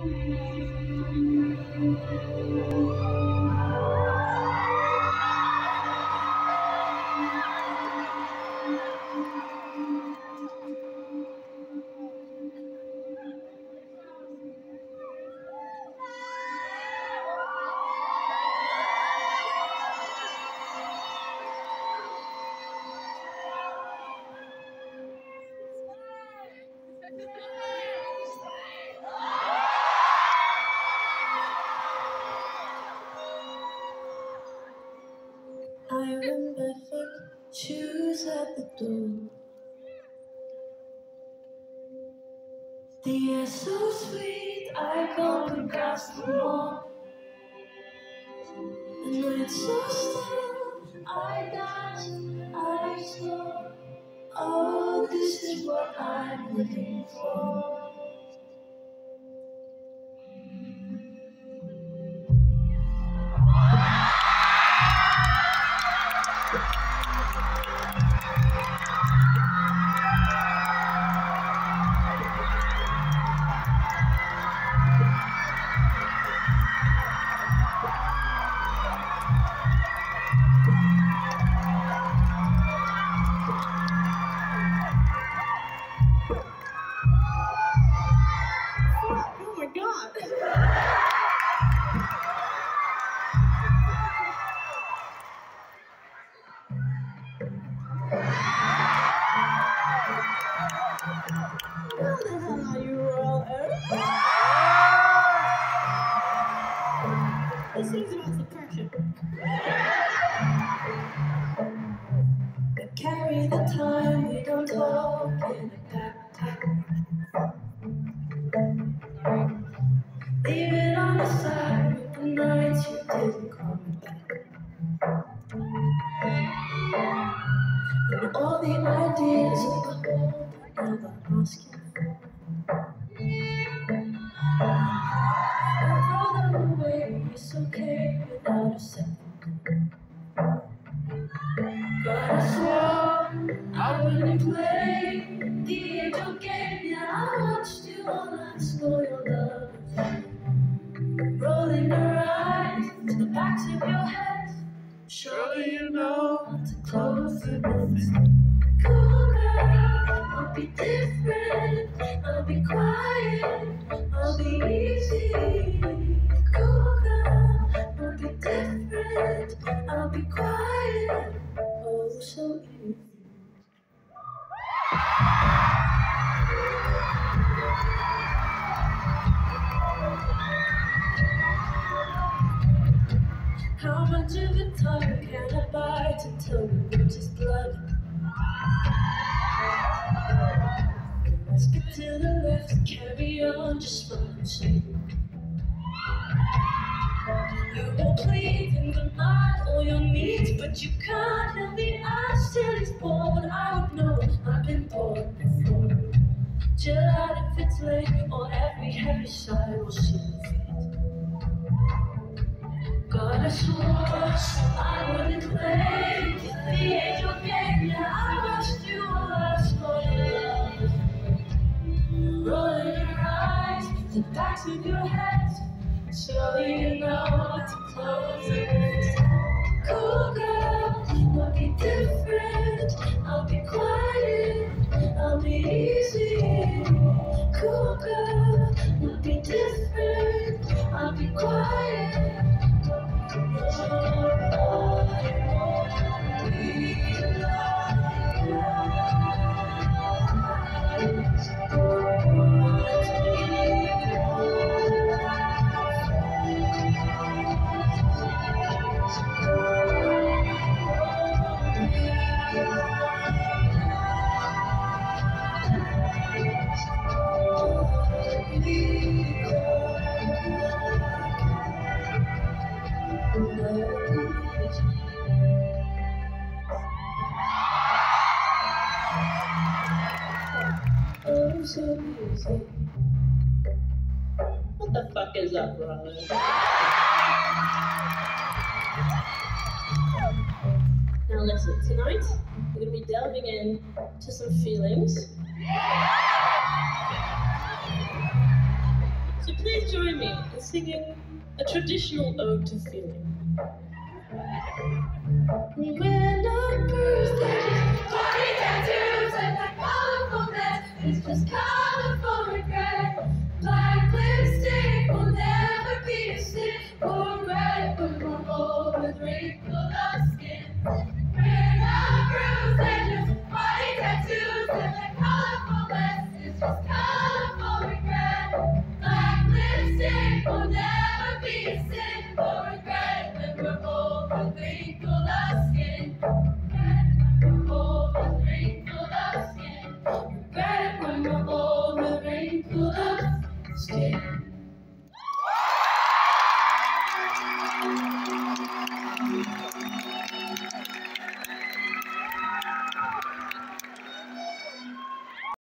I remember shoes at the door. The air's so sweet, I can't grasp them all. The night's so still, I dance, I explore. Oh, this is what I'm looking for. Oh my God! How the hell are you, Royal Earth? This seems about the pressure. We carry the time, we don't talk in a backpack. Leave it on the side with the nights you didn't come back. And all the ideas of the whole but never asking for. Throw them away, it's okay without a second. But I swore I wouldn't play the angel game. Yeah, I watched you all night, stole your love. Rolling your eyes to the backs of your head. Surely you know how to close the books. Cool girl, I'll be different. I'll be quiet. I'll be easy. Cool girl, I'll be different. I'll be quiet. Oh, so easy. How much of a time can I buy to tell me which is blood? Skip to the left, carry on, just run straight. You will plead in the night all your needs, but you can't help the eyes till he's born. I would know, I've been born before. Chill out if it's late, or every heavy sigh will see the feet. God, I swore I wouldn't play the angel game. Yeah, I watched you all last for your love. Rolling your eyes, the backs of your head. Surely you know what to close it. Cool girl, I'll be different. I'll be quiet. I'll be easy. Cool girl, I'll be different. I'll be quiet. So easy. What the fuck is up, brother? Now listen, tonight we're going to be delving in to some feelings. So please join singing a traditional ode to feeling. We're not bruised, they're just bloody tattoos and that colorful mess. It's just colorful regret. Black lipstick will never be a sin. Or red, but we're bold with wrinkles of skin. We're not bruised, they're just bloody tattoos and that colorful mess. It's just